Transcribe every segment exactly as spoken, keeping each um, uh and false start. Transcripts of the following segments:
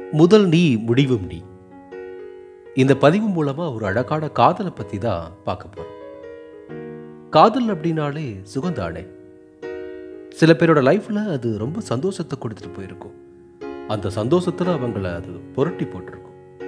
முதல் நீ முடிவும் நீ. இந்த பதிவு மூலமா ஒரு அழகான காதலை பத்தி தான் பார்க்க போறோம். காதல் அப்படின்னாலே சுகந்தானே. சில பேரோட லைஃப்ல அது ரொம்ப சந்தோஷத்தை கொடுத்துட்டு போயிருக்கும். அந்த சந்தோஷத்துல அவங்கள அது புரட்டி போட்டிருக்கும்.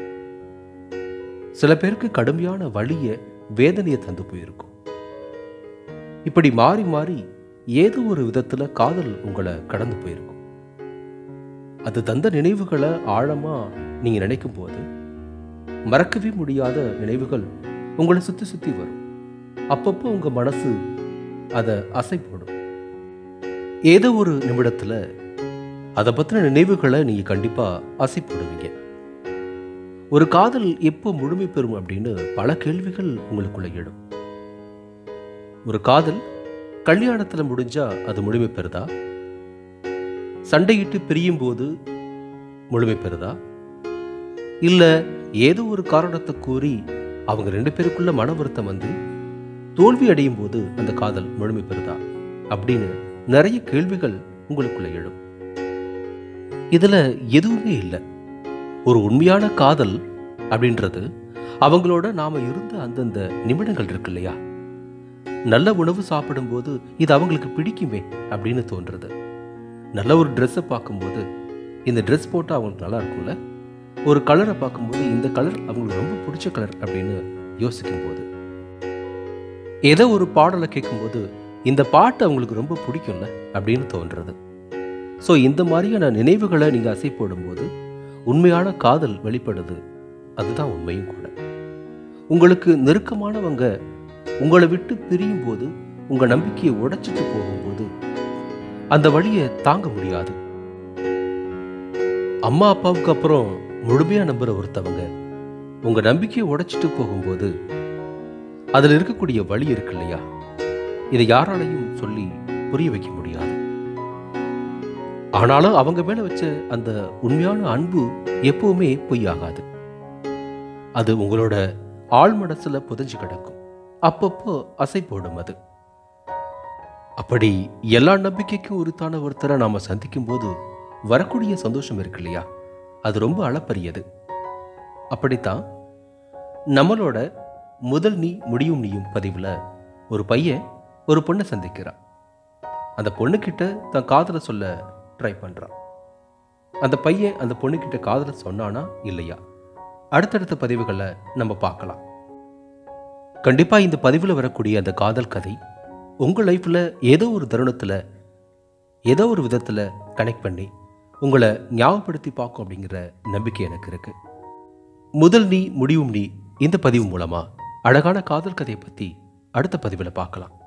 சில பேருக்கு கடுமையான வலிய வேதனையை தந்து போயிருக்கும். இப்படி மாறி மாறி ஏதோ ஒரு விதத்துல காதல் உங்களை கடந்து போயிருக்கும். அது தந்த நினைவுகளை ஆழமா நீங்க நினைக்கும் போது மறக்கவே முடியாத நினைவுகள் உங்களை சுத்தி சுத்தி வரும். அப்பப்போ உங்க மனசு அதை அசை போடும். ஏதோ ஒரு நிமிடத்துல அதை பத்தின நினைவுகளை நீங்க கண்டிப்பா அசை போடுவீங்க. ஒரு காதல் எப்போ முழுமை பெறும் அப்படின்னு பல கேள்விகள் உங்களுக்குள்ள எழும். ஒரு காதல் கல்யாணத்துல முடிஞ்சா அது முழுமை பெறுதா? சண்டையிட்டு பிரியும் போது முழுமை பெறுதா? இல்ல ஏதோ ஒரு காரணத்தை கூறி அவங்க ரெண்டு பேருக்குள்ள மன வருத்தம் வந்து தோல்வி அடையும் போது அந்த காதல் முழுமை பெறுதா அப்படின்னு நிறைய கேள்விகள் உங்களுக்குள்ள எழும். இதுல எதுவுமே இல்லை. ஒரு உண்மையான காதல் அப்படின்றது அவங்களோட நாம இருந்த அந்தந்த நிமிடங்கள் இருக்கு இல்லையா? நல்ல உணவு சாப்பிடும்போது இது அவங்களுக்கு பிடிக்குமே அப்படின்னு தோன்றது. நல்ல ஒரு ட்ரெஸ்ஸை பார்க்கும்போது இந்த ட்ரெஸ் போட்டால் அவங்களுக்கு நல்லா இருக்கும்ல. ஒரு கலரை பார்க்கும்போது இந்த கலர் அவங்களுக்கு ரொம்ப பிடிச்ச கலர் அப்படின்னு யோசிக்கும் போது, ஏதோ ஒரு பாடலை கேட்கும்போது இந்த பாட்டு அவங்களுக்கு ரொம்ப பிடிக்கும்ல அப்படின்னு தோன்றது. ஸோ இந்த மாதிரியான நினைவுகளை நீங்கள் அசை போடும்போது உண்மையான காதல் வெளிப்படுது. அதுதான் உண்மையும் கூட. உங்களுக்கு நெருக்கமானவங்க உங்களை விட்டு பிரியும் போது உங்க நம்பிக்கையை உடைச்சிட்டு போகும்போது அந்த வழியை தாங்க முடியாது. அம்மா அப்பாவுக்கு அப்புறம் முழுமையா நம்புற ஒருத்தவங்க உங்க நம்பிக்கையை உடைச்சிட்டு போகும்போது அதுல இருக்கக்கூடிய வழி இருக்கு இல்லையா? இதை யாராலையும் சொல்லி புரிய வைக்க முடியாது. ஆனாலும் அவங்க மேல வச்ச அந்த உண்மையான அன்பு எப்பவுமே பொய்யாகாது. அது உங்களோட ஆழ் மனசுல புதைஞ்சு கிடக்கும். அப்பப்போ அசை போடும் அது. அப்படி எல்லா நம்பிக்கைக்கும் உரித்தான ஒருத்தரை நாம சந்திக்கும் போது வரக்கூடிய சந்தோஷம் இருக்கு இல்லையா? அது ரொம்ப அளப்பரியது. அப்படித்தான் நம்மளோட முதல் நீ முடியும் நீயும் பதிவுல ஒரு பையன் ஒரு பொண்ணை சந்திக்கிறான். அந்த பொண்ணுக்கிட்ட தன் காதலை சொல்ல ட்ரை பண்றான். அந்த பையன் அந்த பொண்ணுக்கிட்ட காதலை சொன்னானா இல்லையா? அடுத்தடுத்த பதிவுகளை நம்ம பார்க்கலாம். கண்டிப்பா இந்த பதிவுல வரக்கூடிய அந்த காதல் கதை உங்க லைஃப்ல ஏதோ ஒரு தருணத்துல ஏதோ ஒரு விதத்துல கனெக்ட் பண்ணி உங்களை ஞாபகப்படுத்தி பார்க்கும் அப்படிங்கிற நம்பிக்கை எனக்கு இருக்கு. முதல் நீ முடிவும் நீ இந்த பதிவு மூலமா அழகான காதல் கதையை பத்தி அடுத்த பதிவுல பார்க்கலாம்.